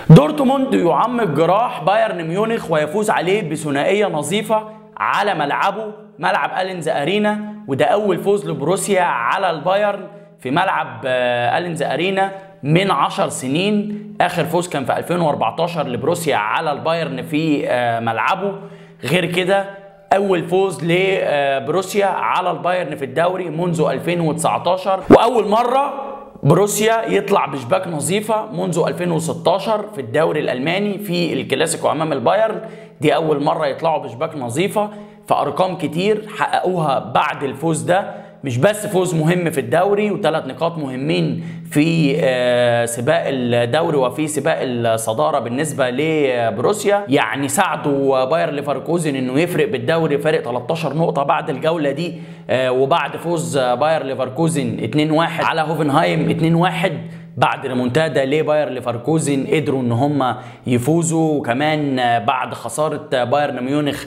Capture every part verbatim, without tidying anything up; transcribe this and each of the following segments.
دورتموند يعمق جراح بايرن ميونخ ويفوز عليه بثنائيه نظيفه على ملعبه ملعب ألينز أرينا، وده أول فوز لبروسيا على البايرن في ملعب ألينز أرينا من عشر سنين. آخر فوز كان في ألفين وأربعتاشر لبروسيا على البايرن في ملعبه. غير كده أول فوز لبروسيا على البايرن في الدوري منذ ألفين وتسعتاشر، وأول مرة بروسيا يطلع بشباك نظيفة منذ ألفين وستاشر في الدوري الألماني في الكلاسيكو أمام البايرن. دي أول مرة يطلعوا بشباك نظيفة، فأرقام كتير حققوها بعد الفوز ده. مش بس فوز مهم في الدوري وثلاث نقاط مهمين في سباق الدوري وفي سباق الصدارة بالنسبة لبروسيا، يعني ساعدوا باير ليفركوزن انه يفرق بالدوري فارق تلتاشر نقطة بعد الجولة دي، وبعد فوز باير ليفركوزن اتنين واحد على هوفنهايم اتنين واحد بعد ريمونتادا لباير ليفركوزن قدروا ان هم يفوزوا. وكمان بعد خساره بايرن ميونخ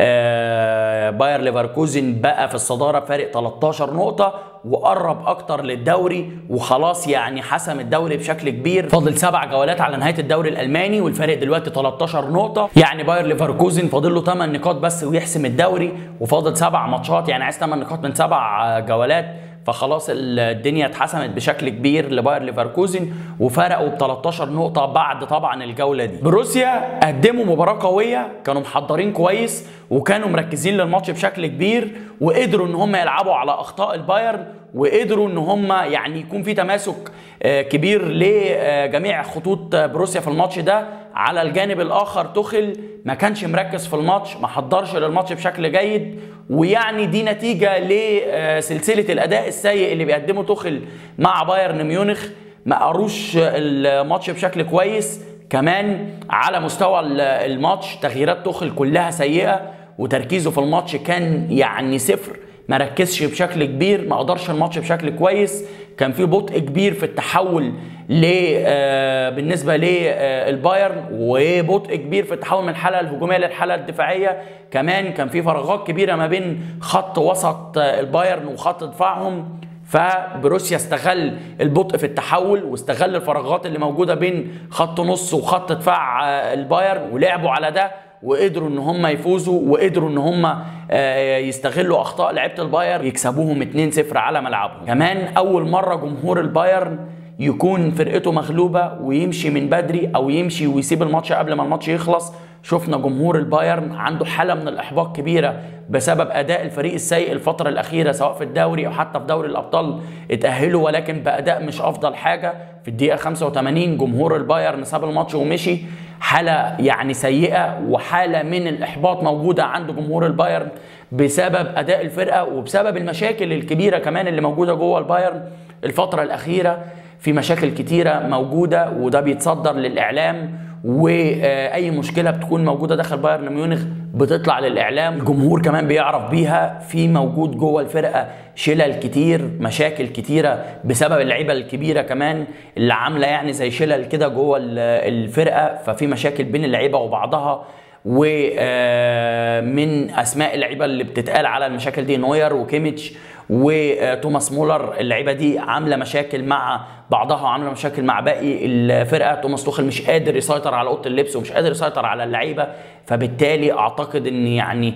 باير ليفركوزن بقى في الصداره فارق تلتاشر نقطه وقرب اكتر للدوري وخلاص، يعني حسم الدوري بشكل كبير. فاضل سبع جولات على نهايه الدوري الالماني والفارق دلوقتي تلتاشر نقطه، يعني باير ليفركوزن فاضل له ثمان نقاط بس ويحسم الدوري، وفاضل سبع ماتشات، يعني عايز ثمان نقاط من سبع جولات، فخلاص الدنيا اتحسمت بشكل كبير لباير ليفركوزن وفرقوا ب تلتاشر نقطة بعد طبعا الجولة دي. بروسيا قدموا مباراة قوية، كانوا محضرين كويس وكانوا مركزين للماتش بشكل كبير، وقدروا ان هم يلعبوا على اخطاء البايرن، وقدروا ان هم يعني يكون في تماسك كبير لجميع خطوط بروسيا في الماتش ده. على الجانب الاخر توخيل ما كانش مركز في الماتش، ما حضرش للماتش بشكل جيد، ويعني دي نتيجه لسلسله الاداء السيء اللي بيقدمه توخيل مع بايرن ميونخ. ما قروش الماتش بشكل كويس. كمان على مستوى الماتش تغييرات توخيل كلها سيئه، وتركيزه في الماتش كان يعني صفر، ما ركزش بشكل كبير، ما قدرش الماتش بشكل كويس. كان في بطء كبير في التحول ل بالنسبه للبايرن، وبطء كبير في التحول من الحاله الهجوميه للحاله الدفاعيه. كمان كان في فراغات كبيره ما بين خط وسط البايرن وخط دفاعهم، فبروسيا استغل البطء في التحول واستغل الفراغات اللي موجوده بين خط نص وخط دفاع البايرن ولعبوا على ده، وقدروا ان هم يفوزوا، وقدروا ان هم يستغلوا اخطاء لعيبه البايرن يكسبوهم اتنين صفر على ملعبهم. كمان اول مره جمهور البايرن يكون فرقته مغلوبه ويمشي من بدري او يمشي ويسيب الماتش قبل ما الماتش يخلص. شفنا جمهور البايرن عنده حاله من الاحباط كبيره بسبب اداء الفريق السيء الفتره الاخيره، سواء في الدوري او حتى في دوري الابطال اتاهلوا ولكن باداء مش افضل حاجه. في الدقيقه خمسة وتمانين جمهور البايرن ساب الماتش ومشي، حاله يعني سيئه وحاله من الاحباط موجوده عند جمهور البايرن بسبب اداء الفرقه وبسبب المشاكل الكبيره كمان اللي موجوده جوه البايرن الفتره الاخيره. في مشاكل كتيره موجوده وده بيتصدر للاعلام، واي مشكله بتكون موجوده داخل بايرن ميونخ بتطلع للاعلام، الجمهور كمان بيعرف بيها. في موجود جوه الفرقه شلل كتير، مشاكل كتيره بسبب اللعيبه الكبيره كمان اللي عامله يعني زي شلل كده جوه الفرقه، ففي مشاكل بين اللعيبه وبعضها. ومن اسماء اللعيبه اللي بتتقال على المشاكل دي نوير وكيميتش وتوماس مولر، اللعيبه دي عامله مشاكل مع بعضها وعامله مشاكل مع باقي الفرقه. توماس توخيل مش قادر يسيطر على اوضه اللبس ومش قادر يسيطر على اللعيبه، فبالتالي اعتقد ان يعني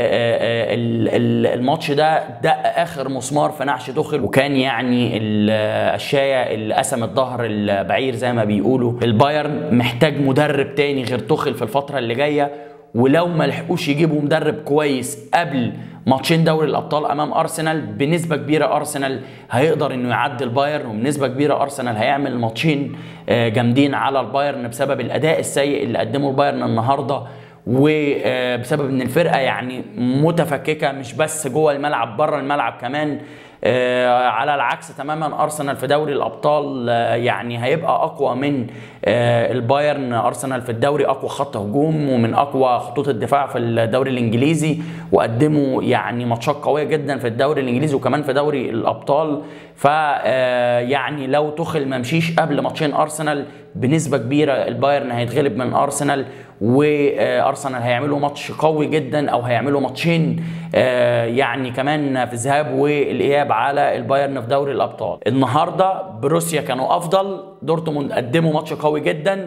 الماتش ده دق اخر مسمار في نعش توخيل، وكان يعني الشايه اللي قسمت ظهر البعير زي ما بيقولوا. البايرن محتاج مدرب تاني غير توخيل في الفتره اللي جايه، ولو ما لحقوش يجيبوا مدرب كويس قبل ماتشين دوري الابطال امام ارسنال بنسبه كبيره ارسنال هيقدر انه يعدي البايرن، وبنسبه كبيره ارسنال هيعمل ماتشين جامدين على البايرن بسبب الاداء السيء اللي قدمه البايرن النهارده، وبسبب ان الفرقه يعني متفككه مش بس جوه الملعب، بره الملعب كمان. آه على العكس تماما ارسنال في دوري الابطال آه يعني هيبقى اقوى من آه البايرن. ارسنال في الدوري اقوى خط هجوم ومن اقوى خطوط الدفاع في الدوري الانجليزي، وقدموا يعني ماتشات قويه جدا في الدوري الانجليزي وكمان في دوري الابطال. ف يعني لو توخيل ما مشيش قبل ماتشين ارسنال بنسبه كبيره البايرن هيتغلب من ارسنال، وارسنال هيعملوا ماتش قوي جدا او هيعملوا ماتشين يعني كمان في الذهاب والاياب على البايرن في دوري الابطال. النهارده بروسيا كانوا افضل، دورتموند قدموا ماتش قوي جدا،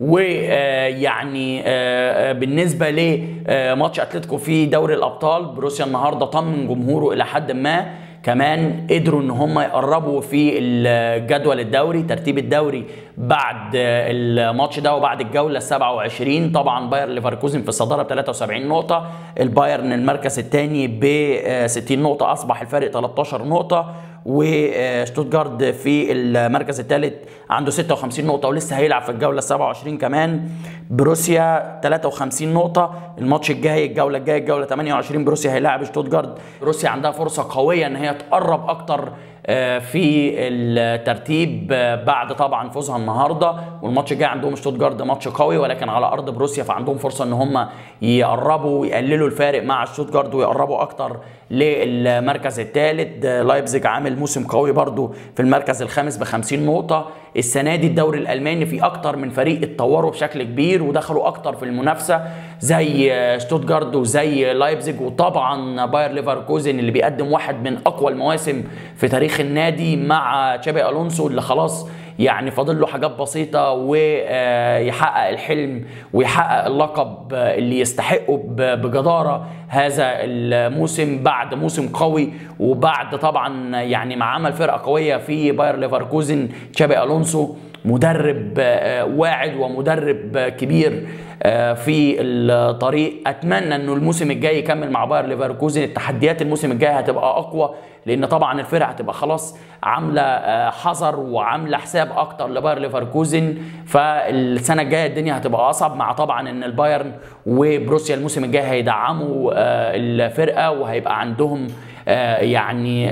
ويعني بالنسبه لماتش اتلتيكو في دوري الابطال، بروسيا النهارده طمن جمهوره الى حد ما، كمان قدروا ان هم يقربوا في الجدول الدوري، ترتيب الدوري بعد الماتش ده وبعد الجوله السابعة وعشرين. طبعا باير ليفركوزن في الصداره ب ثلاثة وسبعين نقطه، البايرن المركز الثاني ب ستين نقطه، اصبح الفارق ثلاثة عشر نقطه، وشتوتجارد في المركز الثالث عنده ستة وخمسين نقطه ولسه هيلعب في الجوله السابعة وعشرين كمان. بروسيا ثلاثة وخمسين نقطه، الماتش الجاي الجوله الجايه الجوله ثمانية وعشرين بروسيا هيلاعب شتوتجارد. بروسيا عندها فرصه قويه ان هي تقرب اكتر في الترتيب بعد طبعا فوزها النهارده، والماتش الجاي عندهم شتوتجارد ماتش قوي ولكن على ارض بروسيا، فعندهم فرصه ان هم يقربوا ويقللوا الفارق مع شتوتجارد ويقربوا اكتر للمركز الثالث. لايبزيج عامل موسم قوي برضو في المركز الخامس ب خمسين نقطه. السنه دي الدوري الالماني في اكتر من فريق اتطوروا بشكل كبير ودخلوا اكتر في المنافسه زي شتوتجارد وزي لايبزيج، وطبعا باير ليفركوزن اللي بيقدم واحد من اقوى المواسم في تاريخ النادي مع تشابي الونسو، اللي خلاص يعني فاضل له حاجات بسيطه ويحقق الحلم ويحقق اللقب اللي يستحقه بجداره هذا الموسم بعد موسم قوي، وبعد طبعا يعني مع عمل فرقه قويه في باير ليفركوزن. تشابي الونسو مدرب واعد ومدرب كبير في الطريق، اتمنى انه الموسم الجاي يكمل مع باير ليفركوزن. التحديات الموسم الجاي هتبقى اقوى لان طبعا الفرقه هتبقى خلاص عامله حذر وعامله حساب اكتر لباير ليفركوزن، فالسنه الجايه الدنيا هتبقى اصعب، مع طبعا ان البايرن وبروسيا الموسم الجاي هيدعموا الفرقه وهيبقى عندهم يعني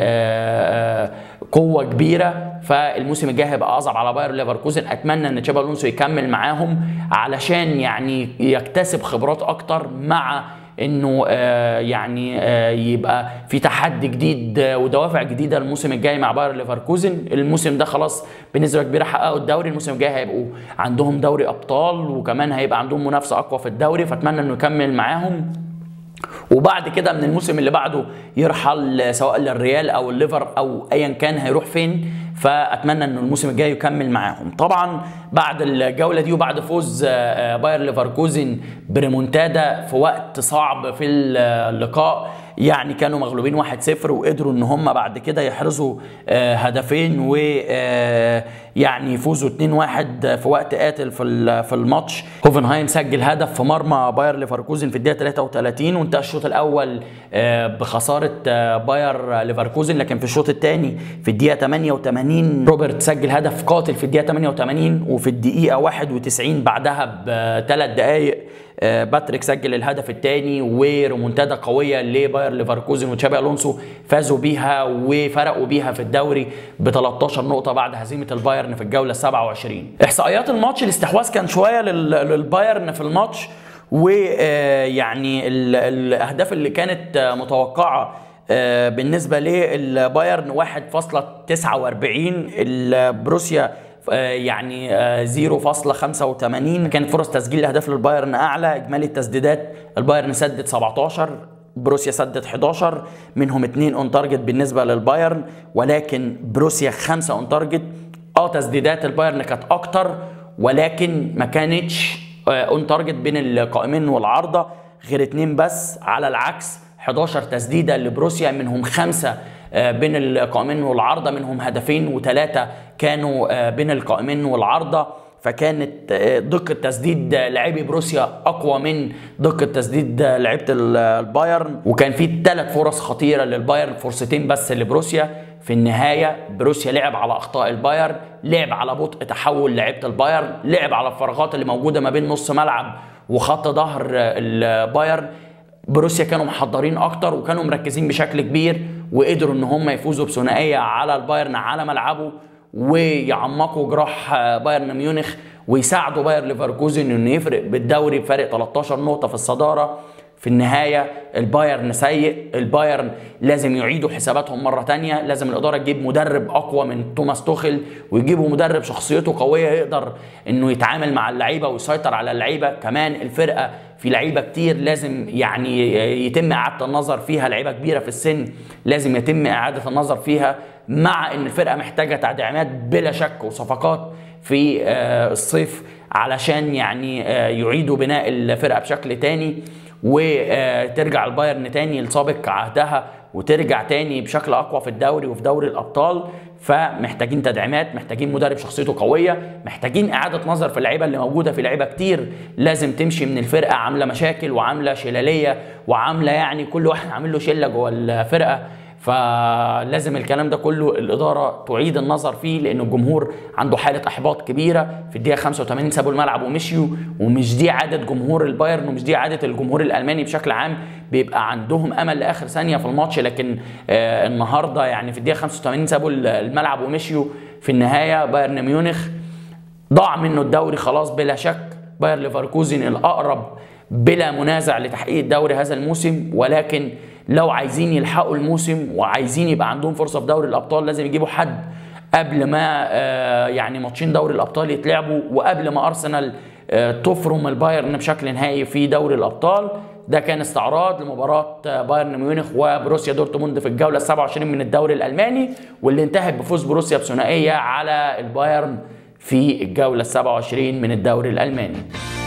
قوه كبيره، فالموسم الجاي هيبقى اصعب على باير ليفركوزن. اتمنى ان تشابي الونسو يكمل معاهم علشان يعني يكتسب خبرات اكتر، مع انه آه يعني آه يبقى في تحدي جديد آه ودوافع جديده الموسم الجاي مع باير ليفركوزن. الموسم ده خلاص بنسبه كبيره حققوا الدوري، الموسم الجاي هيبقوا عندهم دوري ابطال وكمان هيبقى عندهم منافسه اقوى في الدوري، فاتمنى انه يكمل معاهم، وبعد كده من الموسم اللي بعده يرحل سواء للريال او الليفر او ايا كان هيروح فين، فاتمنى انه الموسم الجاي يكمل معاهم. طبعا بعد الجوله دي وبعد فوز باير ليفركوزن بريمونتادا في وقت صعب في اللقاء، يعني كانوا مغلوبين واحد صفر وقدروا ان هم بعد كده يحرزوا هدفين و يعني يفوزوا اتنين واحد في وقت قاتل في في الماتش. هوفنهايم سجل هدف في مرمى باير ليفركوزن في الدقيقه ثلاثة وثلاثين وانتهى الشوط الاول بخساره باير ليفركوزن، لكن في الشوط الثاني في الدقيقه ثمانية وثمانين روبرت سجل هدف قاتل في الدقيقه ثمانية وثمانين، وفي الدقيقه واحد وتسعين بعدها بثلاث دقائق باتريك سجل الهدف الثاني، وريمونتادا قويه لباير ليفركوزن وتشابي الونسو فازوا بيها وفرقوا بيها في الدوري ب ثلاثة عشر نقطه بعد هزيمه البايرن في الجوله السابعة وعشرين. احصائيات الماتش، الاستحواذ كان شويه للبايرن في الماتش، ويعني الاهداف اللي كانت متوقعه بالنسبه للبايرن واحد فاصلة تسعة وأربعين، البروسيا يعني صفر فاصلة خمسة وثمانين. كانت فرص تسجيل الاهداف للبايرن اعلى، اجمالي التسديدات البايرن سدد سبعتاشر، بروسيا سدد حداشر، منهم اتنين اون تارجت بالنسبه للبايرن، ولكن بروسيا خمسة اون تارجت. اه تسديدات البايرن كانت اكتر ولكن ما كانتش اون تارجت بين القائمين والعارضه غير اتنين بس، على العكس حداشر تسديده لبروسيا منهم خمسه بين القائمين والعارضه، منهم هدفين وثلاثه كانوا بين القائمين والعارضه، فكانت دقه تسديد لاعبي بروسيا اقوى من دقه تسديد لعيبه البايرن، وكان في ثلاث فرص خطيره للبايرن، فرصتين بس لبروسيا. في النهايه بروسيا لعب على اخطاء البايرن، لعب على بطء تحول لعيبه البايرن، لعب على الفراغات اللي موجوده ما بين نص ملعب وخط ظهر البايرن. بروسيا كانوا محضرين اكتر وكانوا مركزين بشكل كبير، وقدروا ان هم يفوزوا بثنائيه على البايرن على ملعبه ويعمقوا جراح بايرن ميونخ ويساعدوا باير ليفركوزن انه يفرق بالدوري بفارق ثلاثة عشر نقطه في الصداره. في النهايه البايرن سيء، البايرن لازم يعيدوا حساباتهم مره ثانيه، لازم الاداره تجيب مدرب اقوى من توماس توخل ويجيبوا مدرب شخصيته قويه يقدر انه يتعامل مع اللعيبه ويسيطر على اللعيبه. كمان الفرقه في لعيبه كتير لازم يعني يتم اعاده النظر فيها، لعيبه كبيره في السن لازم يتم اعاده النظر فيها، مع ان الفرقه محتاجه تدعيمات بلا شك وصفقات في الصيف علشان يعني يعيدوا بناء الفرقه بشكل تاني، وترجع البايرن تاني لسابق عهدها وترجع تاني بشكل اقوى في الدوري وفي دوري الابطال. فمحتاجين تدعيمات، محتاجين مدرب شخصيته قويه، محتاجين اعاده نظر في اللعيبه اللي موجوده. في لعيبه كتير لازم تمشي من الفرقه عامله مشاكل وعامله شلاليه وعامله يعني كل واحد عامل له شله جوه الفرقه. فلازم الكلام ده كله الاداره تعيد النظر فيه، لان الجمهور عنده حاله احباط كبيره. في الدقيقه خمسة وثمانين سابوا الملعب ومشيوا، ومش دي عاده جمهور البايرن ومش دي عاده الجمهور الالماني بشكل عام. بيبقى عندهم امل لاخر ثانيه في الماتش، لكن آه النهارده يعني في الدقيقه خمسة وثمانين سابوا الملعب ومشيوا. في النهايه بايرن ميونخ ضاع منه الدوري خلاص بلا شك. باير ليفركوزن الاقرب بلا منازع لتحقيق الدوري هذا الموسم، ولكن لو عايزين يلحقوا الموسم وعايزين يبقى عندهم فرصه في دوري الابطال لازم يجيبوا حد قبل ما آه يعني ماتشين دوري الابطال يتلعبوا، وقبل ما ارسنال آه تفرم البايرن بشكل نهائي في دوري الابطال. ده كان استعراض لمباراه بايرن ميونخ وبروسيا دورتموند في الجوله السابعة والعشرين من الدوري الالماني، واللي انتهت بفوز بروسيا بثنائيه على البايرن في الجوله السابعة والعشرين من الدوري الالماني.